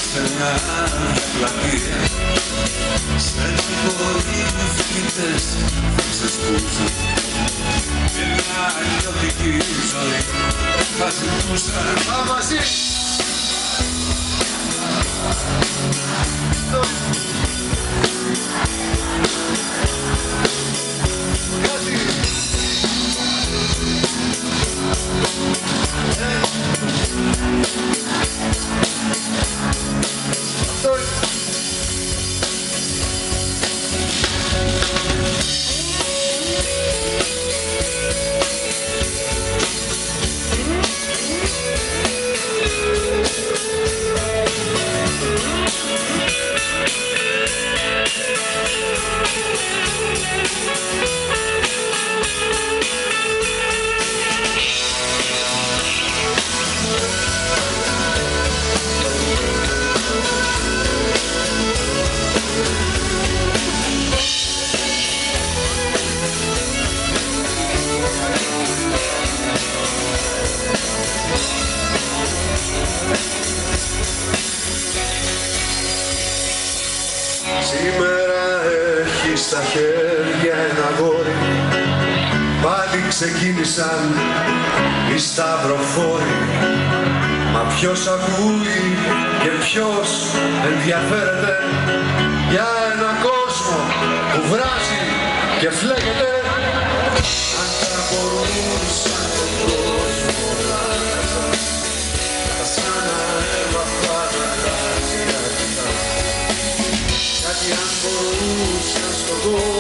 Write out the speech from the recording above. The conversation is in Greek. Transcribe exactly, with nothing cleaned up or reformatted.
στενά πλατεία, στενοχωροί φοιτητές θα ξεσπούσαν και μια ιδιωτική ζωή θα ζητούσαν. Πάμε μαζί! Σήμερα έχεις στα χέρια ένα αγόρι, πάλι ξεκίνησαν οι σταυροφόροι. Μα ποιος ακούει και ποιος ενδιαφέρεται για ένα κόσμο που βράζει και φλέγεται. Αν θα μπορούσαν τον κόσμο να αλλάξαν, θα σαν αέρα θα αλλάξει. Γιατί αν μπορούσαν στον κόσμο